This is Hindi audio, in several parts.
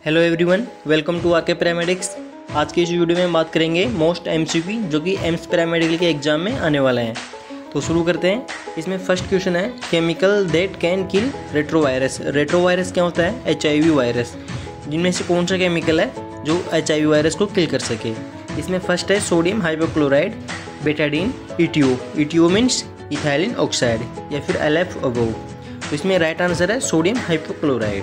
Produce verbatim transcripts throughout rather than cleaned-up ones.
Hello everyone, welcome to AK Paramedics. आज की इस वीडियो में बात करेंगे मोस्ट एमसीक्यू जो कि एम्स पैरामेडिकल के एग्जाम में आने वाला है। तो शुरू करते हैं। इसमें फर्स्ट क्वेश्चन है, chemical that can kill retrovirus. Retrovirus क्या होता है? HIV virus. जिनमें से कौन सा केमिकल है जो एचआईवी वायरस को किल कर सके? इसमें फर्स्ट है sodium hypochloride, betadine, ETO. ETO means ethylene oxide या फिर एल एफ अबोव। तो इसमें राइट आंसर है सोडियम हाइपोक्लोराइड।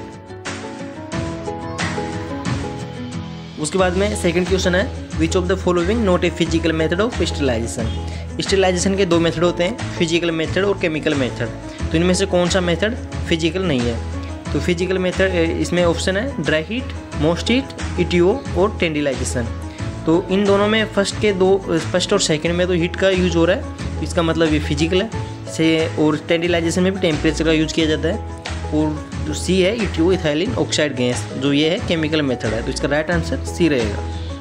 उसके बाद में सेकंड क्वेश्चन है, which of the following not a physical method of sterilization. Sterilization के दो मेथड होते हैं, फिजिकल मेथड और केमिकल मेथड। तो इनमें से कौन सा मेथड फिजिकल नहीं है? तो फिजिकल मेथड इसमें ऑप्शन है dry heat, most heat, ETO और टेंडिलाइजेशन। तो इन दोनों में फर्स्ट के दो फर्स्ट और सेकंड में तो हीट का यूज हो रहा है, इसका मतलब ये फिजिकल है से। और टेंडिलाइजेशन में भी टेम्परेचर का यूज किया जाता है। और जो सी है ईटीओ इथाइलिन ऑक्साइड गैस, जो ये है केमिकल मेथड है। तो इसका राइट आंसर सी रहेगा।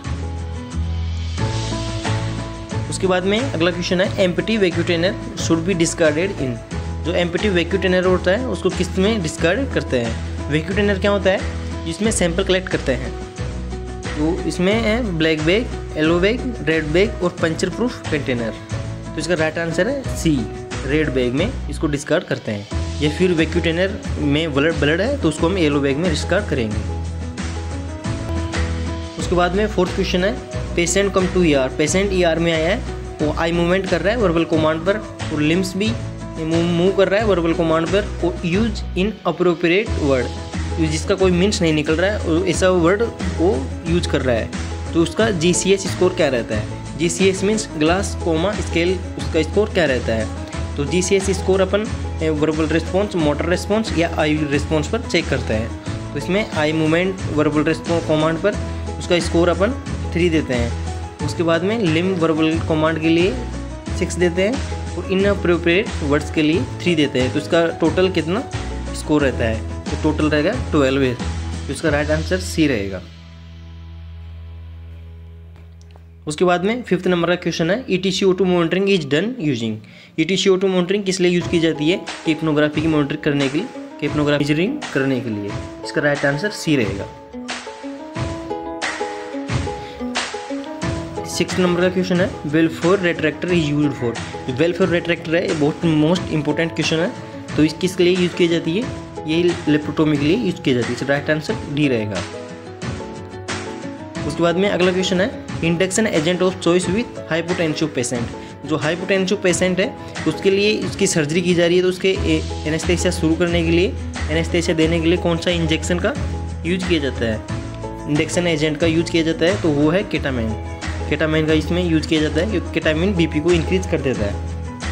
उसके बाद में अगला क्वेश्चन है, empty vacuum should be discarded in. जो एम्प्टी वैक्यूम होता है उसको किस में डिस्कार्ड करते हैं? वैक्यूम क्या होता है? जिसमें सैंपल कलेक्ट करते हैं। तो इसमें है black bag, yellow bag, red bag और पंचर प्रूफ कंटेनर। तो इसका राइट आंसर है सी, रेड बैग में इसको डिस्कार्ड करते हैं। या फिर वैक्यूम में ब्लड ब्लड है तो उसको हम येलो बैग में डिस्कार्ड करेंगे। उसके बाद में फोर्थ क्वेश्चन है, patient come to ER. Patient ER में आया है, वो आई मूवमेंट कर रहा है वर्बल कमांड पर, और लिम्स भी मूव कर रहा है वर्बल कमांड पर, और यूज इन अप्रोप्रिएट वर्ड, जिसका कोई मीन्स नहीं निकल रहा है ऐसा वर्ड वो यूज कर रहा है। तो उसका जी सी एस स्कोर क्या रहता है? G C S means Glasgow coma scale, उसका स्कोर क्या रहता है? तो जी सी एस स्कोर अपन वर्बल रिस्पॉन्स, मोटर रिस्पॉन्स या आई रिस्पॉन्स पर चेक करते हैं। तो इसमें eye movement verbal response command पर उसका स्कोर अपन थ्री देते हैं। उसके बाद में लिम वर्बल कमांड के लिए सिक्स देते हैं, और इन अप्रोप्रिएट वर्ड्स के लिए थ्री देते हैं। तो इसका टोटल कितना स्कोर रहता है? तो टोटल रहेगा ट्वेल्व है। तो इसका राइट आंसर सी रहेगा। उसके बाद में फिफ्थ नंबर का क्वेश्चन है, E T C O two monitoring is done using. E T C O two monitoring किस लिए यूज़ की जाती है? केपनोग्राफी की मॉनिटरिंग करने के लिए, केपनोग्राफी मेजरिंग करने के लिए। इसका राइट आंसर सी रहेगा। सिक्स नंबर का क्वेश्चन है, welfare retractor is used for. Welfare retractor है, ये बहुत मोस्ट इंपॉर्टेंट क्वेश्चन है। तो इस किस लिए यूज़ की जाती है? ये लेप्रोटोमी के लिए यूज़ की जाती है। इसका राइट आंसर डी रहेगा। उसके बाद में अगला क्वेश्चन है, induction agent of choice with hypotensive patient. जो हाइपोटेंसिव पेशेंट है उसके लिए उसकी सर्जरी की जा रही है, तो उसके एनेस्थेसिया शुरू करने के लिए, एनेस्थेसिया देने के लिए कौन सा इंजेक्शन का यूज किया जाता है? इंडक्शन एजेंट का यूज किया जाता है, तो वो है केटामाइन। केटामाइन का इसमें यूज किया जाता है क्योंकि केटामाइन बीपी को इंक्रीज कर देता है।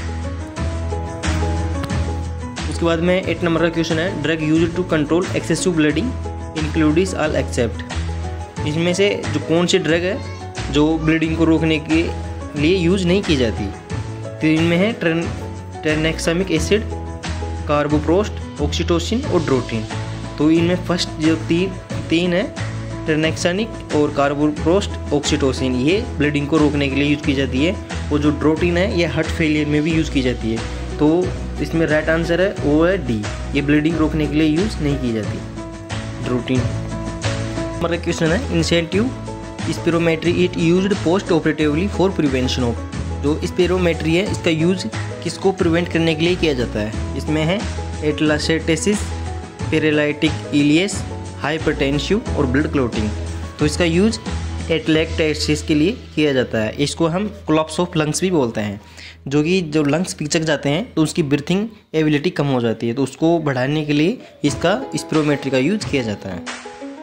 उसके बाद में एट नंबर का क्वेश्चन है, drug use to control excessive bleeding including all except. इसमें से जो कौन सी ड्रग है जो ब्लीडिंग को रोकने के लिए यूज नहीं की जाती? तो इनमें है train tranexamic acid, carboprost, oxytocin और ड्रोटिन। तो इनमें फर्स्ट जो तीन तीन है, ट्रेनेक्सानिक और कार्बोप्रोस्ट, ऑक्सीटोसिन, ये ब्लीडिंग को रोकने के लिए यूज की जाती है। और जो ड्रोटिन है ये हार्ट फेलियर में भी यूज की जाती है। तो इसमें राइट आंसर है वो है डी, ये ब्लीडिंग रोकने के लिए यूज नहीं की जाती ड्रोटिन। हमारा क्वेश्चन है, incentive spirometry it used post operatively for prevention of. जो स्पिरोमेट्री है इसका यूज किसको प्रिवेंट करने के लिए किया जाता है? इसमें है एटलासेटेसिस, पेरालाइटिक इलियस, हाइपरटेंसिव और ब्लड क्लॉटिंग। तो इसका यूज एटलेक्टेसिस के लिए किया जाता है। इसको हम कोलैप्स ऑफ लंग्स भी बोलते हैं, जो कि जो लंग्स पिचक जाते हैं तो उसकी ब्रीथिंग एबिलिटी कम हो जाती है, तो उसको बढ़ाने के लिए इसका स्पिरोमेट्री का यूज किया जाता है।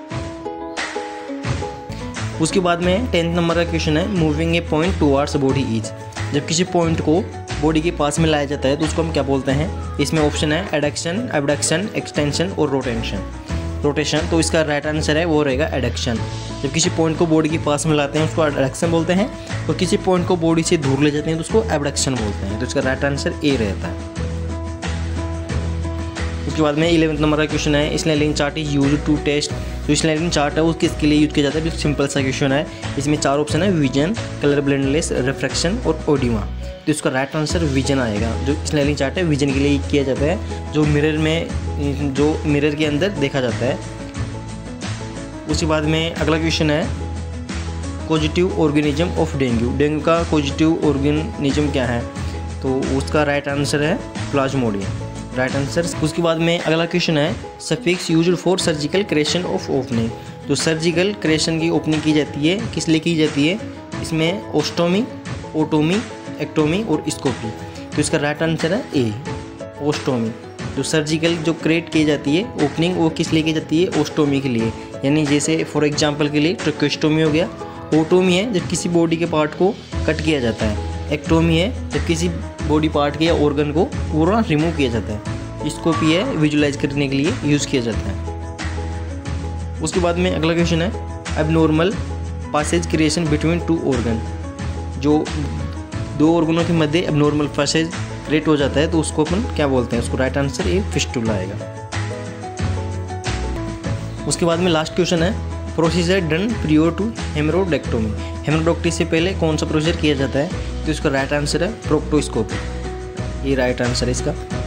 उसके बाद में टेंथ नंबर का क्वेश्चन है, moving a point towards body is. जब किसी पॉइंट को बॉडी के पास में लाया जाता है तो उसको हम क्या बोलते हैं? इसमें ऑप्शन है एडक्शन, एबडक्शन, एक्सटेंशन और रोटेशन। रोटेशन, तो इसका राइट आंसर है वो रहेगा एडक्शन। जब किसी पॉइंट को बॉडी के पास में लाते हैं उसको एडक्शन बोलते हैं, और किसी पॉइंट को बॉडी से दूर ले जाते हैं तो उसको एबडक्शन बोलते हैं। तो इसका राइट आंसर ए रहता है। उसके बाद में इलेवंथ नंबर का क्वेश्चन है, Snellen chart is use to test. जो स्नेलिंग चार्ट है वो किसके लिए यूज किया जाता है? बिल्कुल सिंपल सा क्वेश्चन है। इसमें चार ऑप्शन है, विजन, कलर ब्लाइंडनेस, रिफ्रैक्शन और ओडिमा। तो इसका राइट आंसर विजन आएगा। जो स्नेलिंग चार्ट है विजन के लिए किया जाता है, जो मिरर में जो मिरर के अंदर देखा जाता है। उसके बाद में अगला क्वेश्चन है positive organism of dengue. Dengue का पॉजिटिव ऑर्गेनिज्म क्या है? तो उसका राइट आंसर है प्लाज्मोडियम, राइट आंसर। उसके बाद में अगला क्वेश्चन है suffix used for surgical creation of opening. तो सर्जिकल क्रिएशन की ओपनिंग की जाती है, किस लिए की जाती है? इसमें ओस्टोमी, ओटोमी, एक्टोमी और स्कोपी। तो इसका राइट आंसर है ए, ओस्टोमी। जो सर्जिकल जो क्रिएट की जाती है ओपनिंग, वो किस लिए की जाती है? ओस्टोमी के लिए। यानी जैसे फॉर एग्जांपल के लिए ट्रकोस्टोमी हो गया। ओटोमी है जब किसी बॉडी के पार्ट को कट किया जाता है। एक्टोमी है जब किसी बॉडी पार्ट के या ऑर्गन को पूरा रिमूव किया जाता है। स्कोपी है विजुलाइज करने के लिए यूज़ किया जाता है। उसके बाद में अगला क्वेश्चन है abnormal passage creation between two organ. जो दो ऑर्गनों के मध्य एबनॉर्मल पासेज क्रिएट हो जाता है तो उसको अपन क्या बोलते हैं? उसको राइट आंसर ये फिस्टुला आएगा। उसके बाद में लास्ट क्वेश्चन है procedure done prior to haemorrhoidectomy. Haemorrhoidectomy से पहले कौन सा प्रोसीजर किया जाता है? तो इसका राइट आंसर है प्रोक्टोस्कोपी, ये राइट आंसर है इसका।